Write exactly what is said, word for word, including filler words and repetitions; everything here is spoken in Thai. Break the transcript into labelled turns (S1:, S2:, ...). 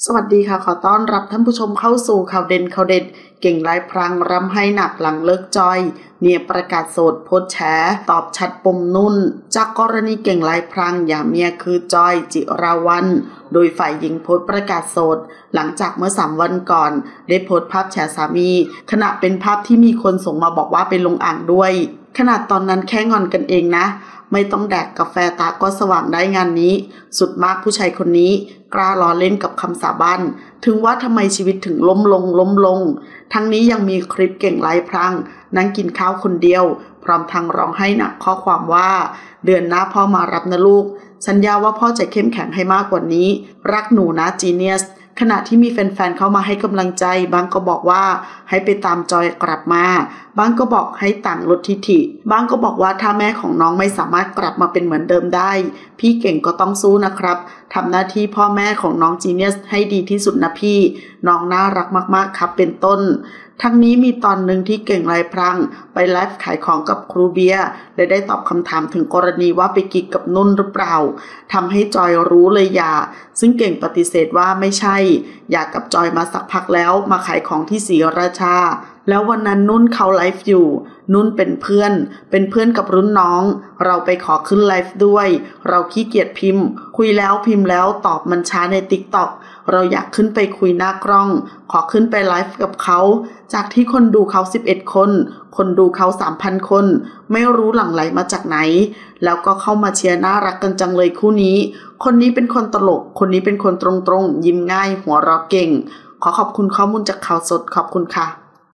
S1: สวัสดีค่ะขอต้อนรับท่านผู้ชมเข้าสู่ข่าวเด่นข่าวเด็ดเก่งลายพรางรำให้หนักหลังเลิกจอยเมียประกาศโสดโพสแฉตอบชัดปมนุ่นจากกรณีเก่งลายพรางอย่าเมียคือจอยจิราวันโดยฝ่ายหญิงโพสประกาศโสดหลังจากเมื่อสามวันก่อนได้โพสภาพแฉสามีขณะเป็นภาพที่มีคนส่งมาบอกว่าไปลงอ่างด้วยขนาดตอนนั้นแค่งอนกันเองนะไม่ต้องแดกกาแฟตาก็สว่างได้งานนี้สุดมากผู้ชายคนนี้กล้าล้อเล่นกับคำสาบานถึงว่าทำไมชีวิตถึงล้มลงล้มลงทั้งนี้ยังมีคลิปเก่งลายพรางนั่งกินข้าวคนเดียวพร้อมทั้งร้องไห้หนักข้อความว่าเดือนหน้าพ่อมารับนะลูกสัญญาว่าพ่อจะเข้มแข็งให้มากกว่านี้รักหนูนะจีเนียสขณะที่มีแฟนๆเข้ามาให้กำลังใจบางก็บอกว่าให้ไปตามจอยกลับมาบางก็บอกให้ต่างลดทิฐิบางก็บอกว่าถ้าแม่ของน้องไม่สามารถกลับมาเป็นเหมือนเดิมได้พี่เก่งก็ต้องสู้นะครับทำหน้าที่พ่อแม่ของน้องจีเนียสให้ดีที่สุดนะพี่น้องน่ารักมากๆครับเป็นต้นทั้งนี้มีตอนหนึ่งที่เก่งลายพรางไปไลฟ์ขายของกับครูเบียร์และได้ตอบคำถามถึงกรณีว่าไปกิ๊กกับนุ่นหรือเปล่าทำให้จอยรู้เลยอย่าซึ่งเก่งปฏิเสธว่าไม่ใช่อยากกับจอยมาสักพักแล้วมาขายของที่ศรีราชาแล้ววันนั้นนุ่นเขาไลฟ์อยู่นุ่นเป็นเพื่อนเป็นเพื่อนกับรุ่นน้องเราไปขอขึ้นไลฟ์ด้วยเราขี้เกียจพิมพ์คุยแล้วพิมพ์แล้วตอบมันช้าใน ติ๊กต็อก เราอยากขึ้นไปคุยหน้ากล้องขอขึ้นไปไลฟ์กับเขาจากที่คนดูเขาสิบเอ็ดคนคนดูเขา สามพัน คนไม่รู้หลั่งไหลมาจากไหนแล้วก็เข้ามาเชียร์น่ารักกันจังเลยคู่นี้คนนี้เป็นคนตลกคนนี้เป็นคนตรงๆยิ้มง่ายหัวเราะเก่งขอขอบคุณข้อมูลจากข่าวสดขอบคุณค่ะ